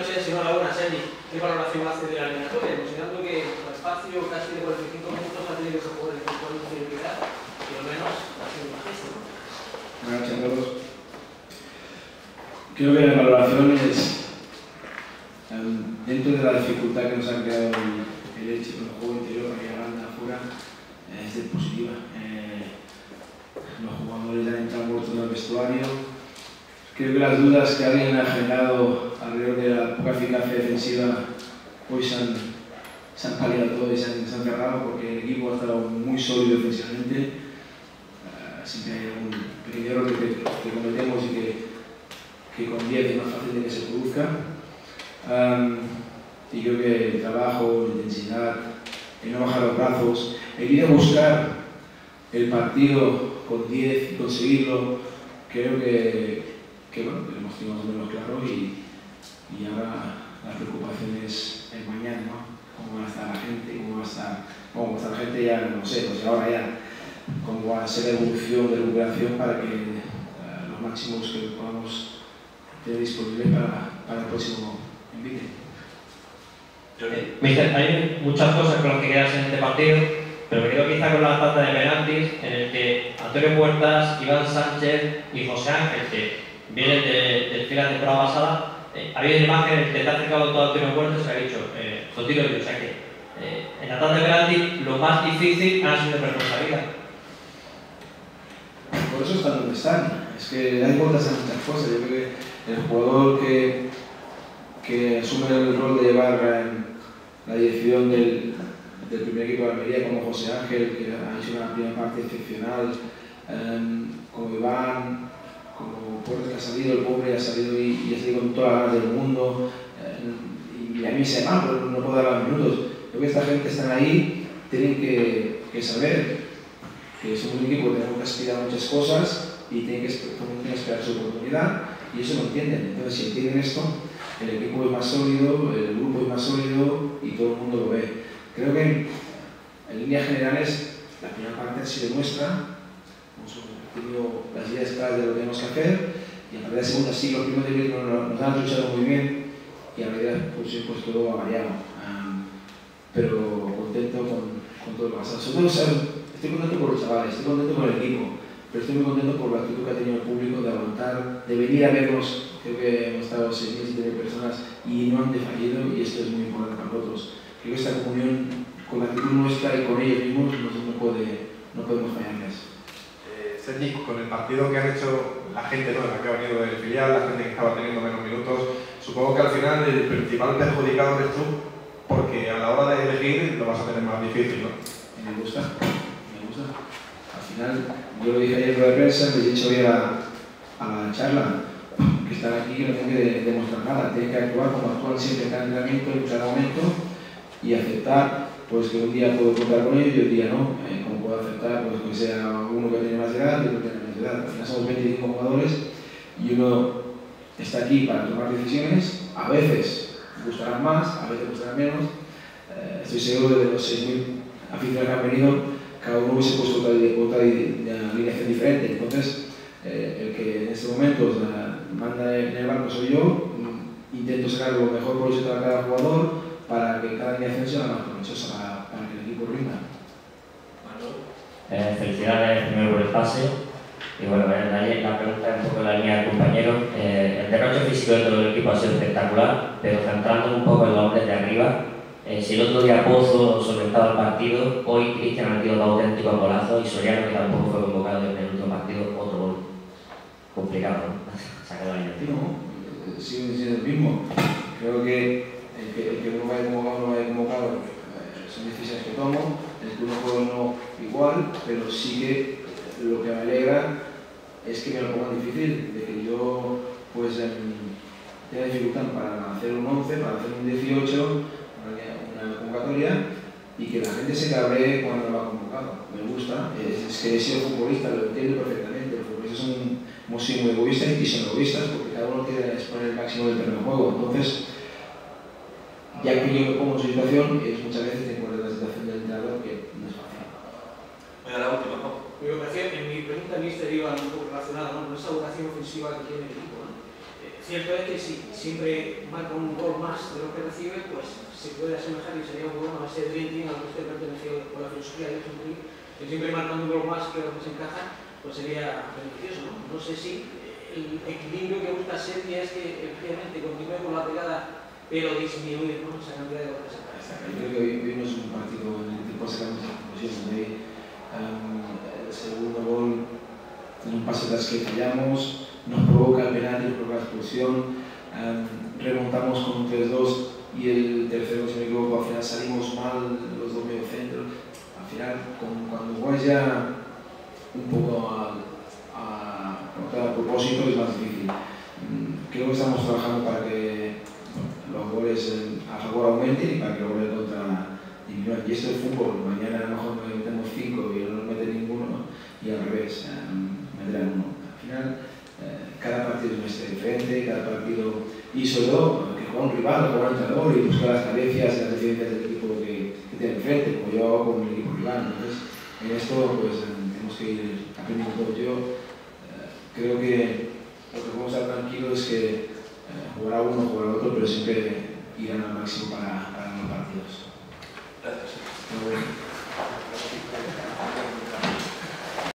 noches, señor Laguna, Sergi, ¿qué valoración hace de la eliminatoria? Considerando que el espacio casi de 45 minutos ha tenido que jugar el fútbol de prioridad y al menos ha sido un gesto, ¿no? Buenas noches a todos. Creo que la valoración es, dentro de la dificultad que nos ha creado el Elche con el juego interior para llegar a afuera, es de positiva. Los jugadores ya han entrado muertos en el vestuario. Creo que las dudas que alguien ha generado alrededor de la poca eficacia defensiva hoy se han paliado todo y se han cerrado, porque el equipo ha estado muy sólido defensivamente. Siempre hay algún pequeño error que cometemos y que con 10 es más fácil de que se produzca. Y creo que el trabajo, la intensidad, el no bajar los brazos, el ir a buscar el partido con 10 y conseguirlo, creo que bueno, que lo hemos tenido más o menos claro y ahora la preocupación es el mañana, ¿no? Cómo va a estar la gente, cómo va a estar la gente ya, no sé, pues ahora ya, cómo va a ser la evolución de recuperación para que los máximos que podamos tener disponibles para el próximo envite. Mister, hay muchas cosas con las que quedarse en este partido, pero me quedo quizá con la tanda de penaltis en el que Antonio Puertas, Iván Sánchez y José Ángel, que vienen del final de temporada pasada, ha habido una imagen en la que te ha acercado todo Antonio Puertas y se ha dicho, lo tiro yo, o sea que en la tanda de penaltis lo más difícil ha sido responsabilidad. Por eso están donde están. Es que hay vueltas a muchas cosas. Yo creo que el jugador que asume el rol de llevar la dirección del primer equipo de Almería, como José Ángel, que ha hecho una primera parte excepcional, como Iván, como Puertas, que ha salido, el pobre ha salido y ha salido con todas las ganas del mundo, y a mí se me pero no puedo dar los minutos. Creo que esta gente están ahí, tienen que saber que somos un equipo que tenemos que aspirar a muchas cosas y tienen que esperar su oportunidad, y eso lo entienden. Entonces, si entienden esto, el equipo es más sólido, el grupo es más sólido y todo el mundo lo ve. Creo que en líneas generales la primera parte ha sido nuestra, hemos tenido las ideas claras de lo que tenemos que hacer, y a partir de la segunda sí, los primeros 10 minutos nos han luchado muy bien y a medida pues todo ha variado. Pero contento con todo lo que ha pasado. Sobre todo, estoy contento por los chavales, estoy contento con el equipo, pero estoy muy contento por la actitud que ha tenido el público de aguantar, de venir a vernos. Creo que hemos estado 6.000, 7.000 personas y no han defallido, y esto es muy importante para nosotros. Creo que esta comunión con la actitud nuestra y con ellos mismos no podemos fallarles. Sergi, con el partido que han hecho la gente nueva que ha venido del filial, la gente que estaba teniendo menos minutos, supongo que al final el principal perjudicado eres tú, porque a la hora de elegir lo vas a tener más difícil, ¿no? Me gusta. Al final, yo lo dije ayer en la prensa, les he dicho hoy a la charla, que están aquí no tienen que demostrar nada, tienen que actuar como actúan siempre en cada entrenamiento, en cada momento, y aceptar pues que un día puedo contar con ellos y otro día no, como puedo aceptar pues que sea uno que tiene más edad y otro que tiene menos edad. Al final somos 25 jugadores y uno está aquí para tomar decisiones, a veces gustarán más, a veces gustarán menos. Estoy seguro de los 6.000 aficionados que han venido, cada uno hubiese puesto otra alineación diferente. Entonces, el que en este momento manda en el barco soy yo, intento sacar lo mejor provecho a cada jugador para que cada alineación sea la más provechosa para que el equipo rinda. Felicidades primero por el pase. Y bueno, la pregunta es un poco en la línea del compañero. El derroche físico de todo el equipo ha sido espectacular, pero centrando un poco en los hombres de arriba. Si el otro día Pozo solventaba el partido, hoy Cristian ha metido dos auténticos golazos y Soriano, que tampoco fue convocado en el último partido, otro gol. Complicado, ¿no? Sacado ahí. No, sigue siendo el mismo. Creo que el que no vaya convocado no vaya convocado, son decisiones que tomo. El que uno juego no igual, pero sí que lo que me alegra es que me lo pongan difícil, de que yo pues tenga dificultad para hacer un 11, para hacer un 18, una convocatoria, y que la gente se cabree cuando lo ha convocado. Me gusta, es que he sido futbolista, lo entiendo perfectamente. Los futbolistas hemos sido muy egoístas y son egoístas porque cada uno quiere exponer el máximo del terreno de juego. Entonces, ya que yo me pongo en su situación, muchas veces tengo la situación del entrenador que no es fácil. Oiga, la última, ¿no? En mi pregunta, mister, iba un poco relacionada, ¿no?, con esa vocación ofensiva que tiene el equipo, ¿no? cierto es que si siempre marca un gol más de lo que recibe, pues se puede asemejar y sería un gol a ese Dream Team al que usted perteneció por la filosofía de Dream Team, que siempre marcando un gol más que lo que se encaja, pues sería beneficioso, ¿no? No sé si el equilibrio que busca Serbia es que efectivamente continúe con la pegada, pero disminuir, ¿no?, esa cantidad de goles. Yo creo que hoy no es un partido en el que puede sacar muchas conclusiones. El segundo gol en un pase atrás que fallamos, nos provoca el penalti, nos provoca la expulsión, remontamos con un 3-2 y el tercero, si no me equivoco, al final salimos mal los dos mediocentros. Al final, cuando juegas ya un poco a propósito, es más difícil. Creo que estamos trabajando para que los goles a favor aumenten y para que los goles contra disminuyan. Y esto es fútbol. Mañana a lo mejor metemos 5 y no nos mete ninguno, y al revés, meterán uno. Al final, cada partido es una historia diferente, cada partido, y sobre todo que juega un rival, que juega un entrenador y busca las carencias y las deficiencias del equipo que tiene enfrente, como yo hago con el equipo rival. Entonces, en esto pues tenemos que ir aprendiendo todo. Yo creo que lo que podemos estar tranquilos es que jugará uno, jugará otro, pero siempre irán al máximo para los partidos. Gracias. Pero bueno.